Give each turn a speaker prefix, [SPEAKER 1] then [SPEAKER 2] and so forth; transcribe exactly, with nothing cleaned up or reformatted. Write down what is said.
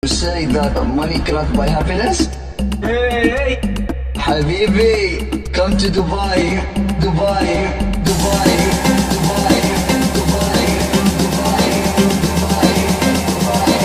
[SPEAKER 1] You say that money cannot buy happiness? Hey, hey. Habibi, come to Dubai, Dubai.